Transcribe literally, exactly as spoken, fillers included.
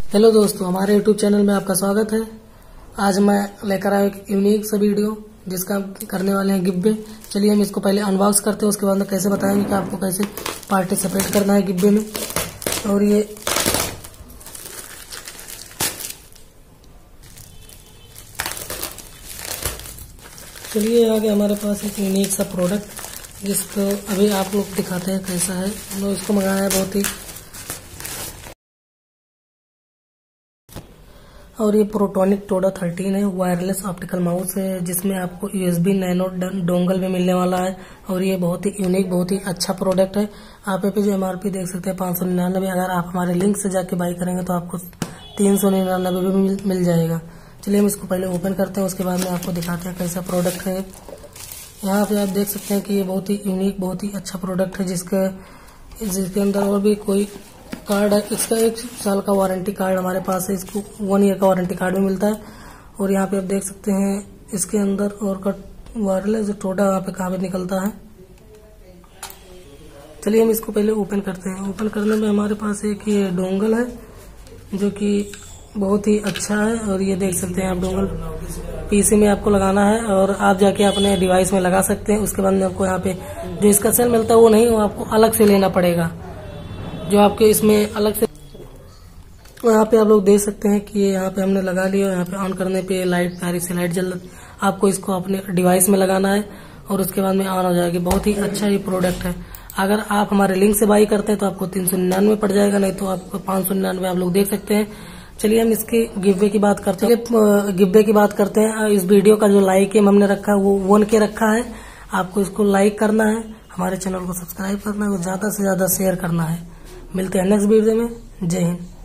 Hello दोस्तों, हमारे YouTube channel में आपका स्वागत है। आज मैं लेकर आया एक यूनिक सा वीडियो जिसका हम करने वाले हैं गिब्बे। चलिए हम इसको पहले अनबॉक्स करते हैं, उसके बाद में कैसे बताएंगे कि आपको कैसे पार्टिसिपेट करना है गिब्बे में। और ये चलिए आगे हमारे पास एक यूनिक सा प्रोडक्ट जिसको अभी आप लोग दिखाते हैं कैसा है। हमने इसको मंगाया है बहुत ही, और ये प्रोटोनिक टोडा थर्टीन है, वायरलेस ऑप्टिकल माउस है जिसमें आपको यूएसबी नैनो डोंगल भी मिलने वाला है। और ये बहुत ही यूनिक, बहुत ही अच्छा प्रोडक्ट है। आप पे जो एमआरपी देख सकते हैं पाँच सौ निन्यानवे, अगर आप हमारे लिंक से जाके बाई करेंगे तो आपको तीन सौ निन्यानवे भी मिल, मिल जाएगा। चलिए हम इसको पहले ओपन करते हैं, उसके बाद में आपको दिखाते हैं कैसा प्रोडक्ट है। यहाँ पे आप देख सकते हैं कि ये बहुत ही यूनिक, बहुत ही अच्छा प्रोडक्ट है जिसका जिसके अंदर और भी कोई कार्ड है। इसका एक साल का वारंटी कार्ड हमारे पास है, इसको वन ईयर का वारंटी कार्ड भी मिलता है। और यहाँ पे आप देख सकते हैं इसके अंदर और कट वायरलेस टोडा यहाँ पे कहाँ पे निकलता है। चलिए हम इसको पहले ओपन करते हैं। ओपन करने में हमारे पास एक ये डोंगल है जो कि बहुत ही अच्छा है। और ये देख सकते हैं आप, डोंगल पीसी में आपको लगाना है और आप जाके अपने डिवाइस में लगा सकते हैं। उसके बाद में आपको यहाँ पे जो इसका सेल मिलता है वो नहीं, वो आपको अलग से लेना पड़ेगा, जो आपके इसमें अलग से। यहाँ पे आप लोग देख सकते हैं कि ये यहाँ पे हमने लगा लिया। यहाँ पे ऑन करने पे लाइट, प्यारी सी लाइट जल, आपको इसको अपने डिवाइस में लगाना है और उसके बाद में ऑन हो जाएगी। बहुत ही अच्छा ये प्रोडक्ट है। अगर आप हमारे लिंक से बाई करते हैं तो आपको तीन सौ निन्यानवे पड़ जाएगा, नहीं तो आपको पाँच सौ निन्यानवे आप लोग देख सकते हैं। चलिए हम इसके गिव्वे की बात करते हैं। गिव्वे की बात करते हैं। इस वीडियो का जो लाइक एम हमने रखा है वो वन के रखा है। आपको इसको लाइक करना है, हमारे चैनल को सब्सक्राइब करना है और ज्यादा से ज्यादा शेयर करना है। मिलते हैं नेक्स्ट वीडियो में। जय हिंद।